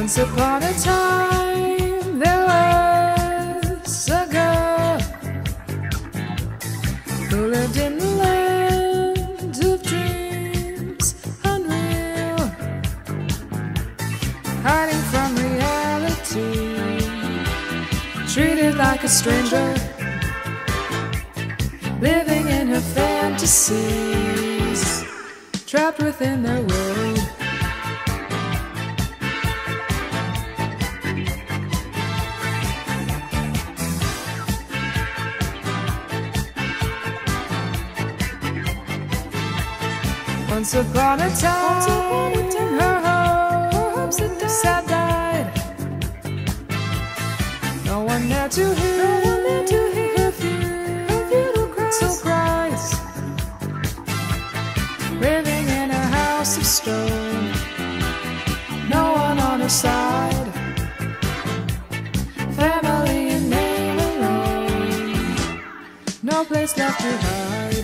Once upon a time, there was a girl who lived in the land of dreams unreal, hiding from reality, treated like a stranger, living in her fantasies, trapped within their world. Once upon a time, her hopes had died. No one there to hear her futile cries. Living in a house of stone, no one on her side. Family in name alone, no place left to hide.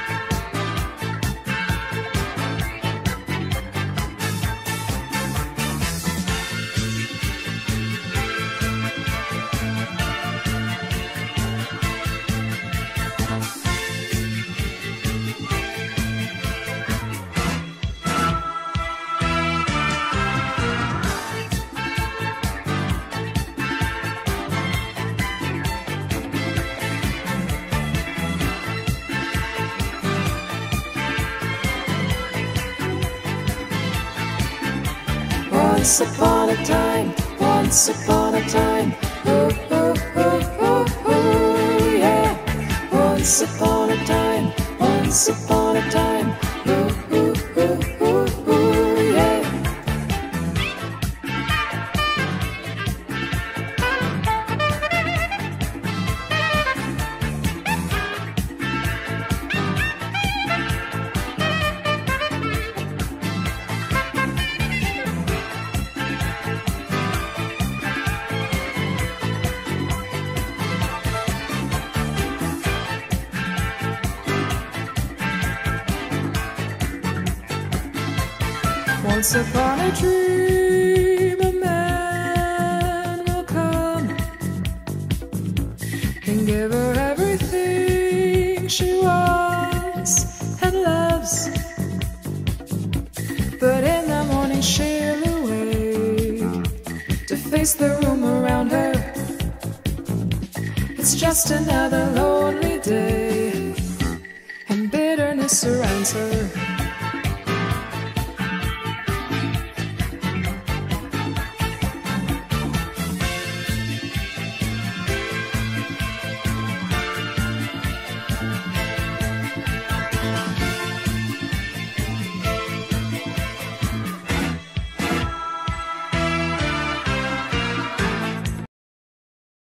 Once upon a time, once upon a time, oh, oh, oh, oh, oh, yeah. Once upon a time, once upon a time, oh, oh, oh, oh, oh, yeah. Once upon a dream, a man will come and give her everything she wants and loves. But in the morning she'll awake to face the room around her. It's just another lonely day, and bitterness surrounds her.